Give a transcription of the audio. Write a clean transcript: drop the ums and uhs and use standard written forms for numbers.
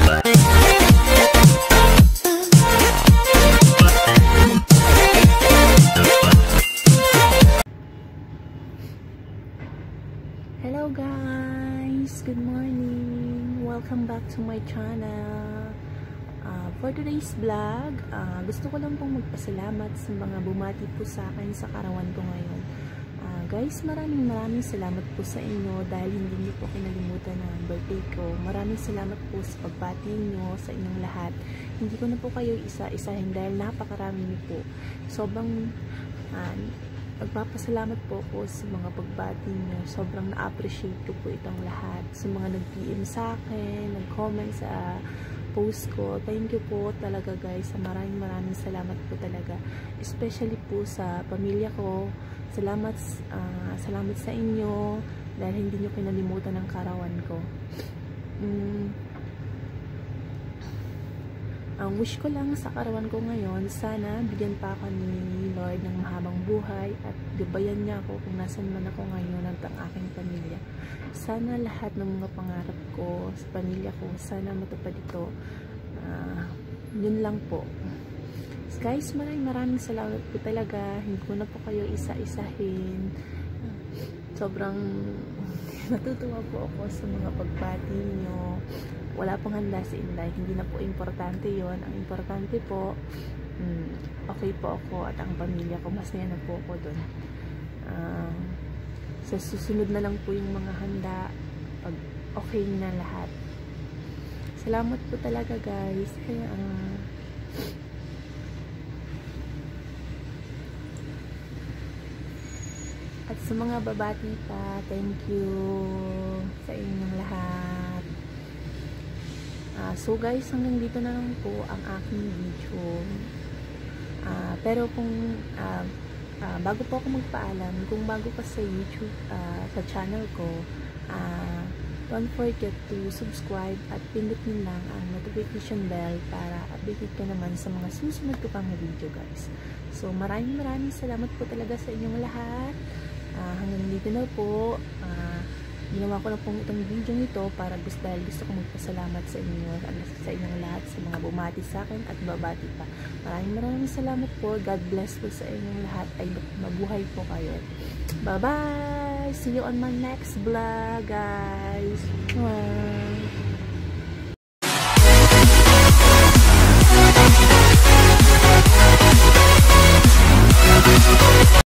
Hello guys! Good morning! Welcome back to my channel. For today's vlog, gusto ko lang pong magpasalamat sa mga bumati po sa akin sa karawan ko ngayon. Guys, maraming salamat po sa inyo dahil hindi niyo po kinalimutan ang birthday ko. Maraming salamat po sa pagbati niyo sa inyong lahat. Hindi ko na po kayo isa-isahin dahil napakarami niyo po. Sobrang nagpapasalamat po ako sa mga pagbati niyo. Sobrang na-appreciate ko po itong lahat. Sa mga nag-PM sa akin, nag-comment sa post ko. Thank you po talaga guys. Maraming salamat po talaga. Especially po sa pamilya ko. Salamat sa inyo dahil hindi niyo kinalimutan ang karawan ko. Ang wish ko lang sa karawan ko ngayon, sana bigyan pa ako ni Lord ng mahabang buhay at gabayan niya ako kung nasan man ako ngayon at ang aking pamilya. Sana lahat ng mga pangarap ko sa pamilya ko, sana matupad ito. Yun lang po. Guys, maraming salamat po talaga. Hindi ko na po kayo isa-isahin. Sobrang natutuwa po ako sa mga pagbati niyo. Wala pong handa si Inday. Hindi na po importante yon. Ang importante po, okay po ako at ang pamilya ko. Masaya na po ako doon. Sa susunod na lang po yung mga handa pag okay na lahat. Salamat po talaga guys. Kaya at sa mga babati pa, thank you sa inyong lahat. So guys, hanggang dito na lang po ang aking video. Pero kung bago po ako magpaalam, kung bago ka sa YouTube, sa channel ko, don't forget to subscribe at pindutin lang ang notification bell para updated ka naman sa mga susunod ko pang video guys. So maraming salamat po talaga sa inyong lahat. Hanggang dito na po. Ginawa ko na pong itong video nito para dahil gusto ko magpasalamat sa inyo, sa inyong lahat, sa mga bumati sa akin at babati pa. Maraming salamat po. God bless po sa inyong lahat. Ay mabuhay po kayo. Bye bye! See you on my next vlog guys. Bye!